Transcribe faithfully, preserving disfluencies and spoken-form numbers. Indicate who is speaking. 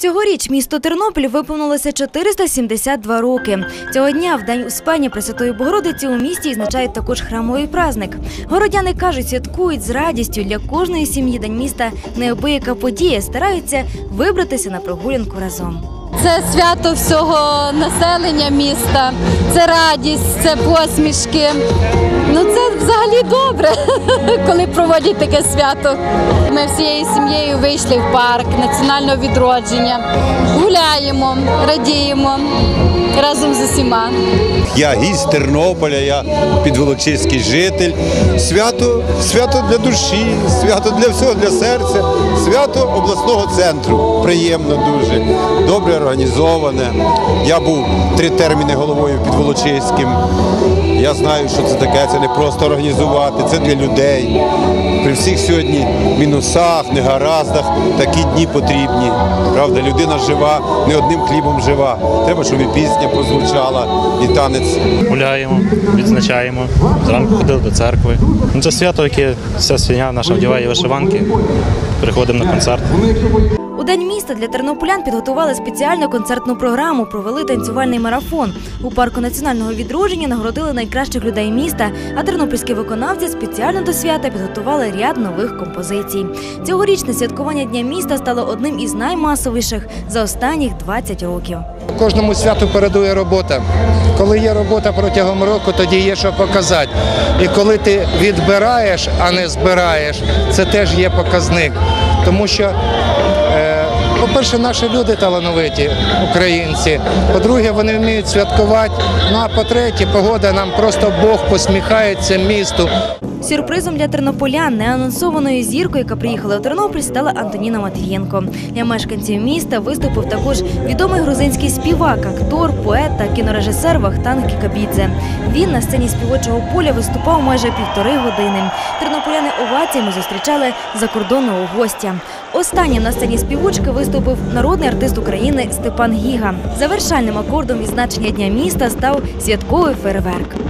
Speaker 1: Цьогоріч місту Тернопіль виповнилося чотириста сімдесят два роки. Цього дня, в День Успення Пресвятої Богородиці, у місті відзначають також храмовий праздник. Городяни кажуть, святкують з радістю. Для кожної сім'ї День міста – неабияка подія. Стараються вибратися на прогулянку разом.
Speaker 2: Це свято всього населення міста, це радість, це посмішки. Ну це взагалі добре, коли проводять таке свято. Ми всією сім'єю вийшли в парк національного відродження, гуляємо, радіємо разом з усіма.
Speaker 3: Я гість Тернополя, я підволочиський житель. Свято, свято для душі, свято для всього, для серця, свято обласного центру. Приємно дуже, добре організоване. Я був три терміни головою Підволочиським. Я знаю, що це таке, це не просто організувати, це для людей. При всіх сьогодні мінусах, негараздах такі дні потрібні. Правда, людина жива, не одним хлібом жива. Треба, щоб і пісня прозвучала, і танець.
Speaker 4: Гуляємо, відзначаємо, зранку ходили до церкви. Це свято, яке вся сім'я наша вдягає вишиванки, приходимо на концерт.
Speaker 1: У День міста для тернополян підготували спеціальну концертну програму, провели танцювальний марафон. У парку національного відродження нагородили найкращих людей міста, а тернопільські виконавці спеціально до свята підготували ряд нових композицій. Цьогорічне святкування Дня міста стало одним із наймасовіших за останніх двадцять років.
Speaker 5: Кожному святу передує робота. Коли є робота протягом року, тоді є що показати. І коли ти відбираєш, а не збираєш, це теж є показник. Тому що, е, по-перше, наші люди талановиті, українці. По-друге, вони вміють святкувати. Ну а по-третє, погода, нам просто Бог посміхається місту.
Speaker 1: Сюрпризом для тернополян неанонсованою зіркою, яка приїхала у Тернопіль, стала Антоніна Матвієнко. Для мешканців міста виступив також відомий грузинський співак, актор, поет та кінорежисер Вахтанг Кікабідзе. Він на сцені співочого поля виступав майже півтори години. Тернополяни оваціями зустрічали закордонного гостя. Останнім на сцені співочки виступив народний артист України Степан Гіга. Завершальним акордом відзначення Дня міста став святковий фейерверк.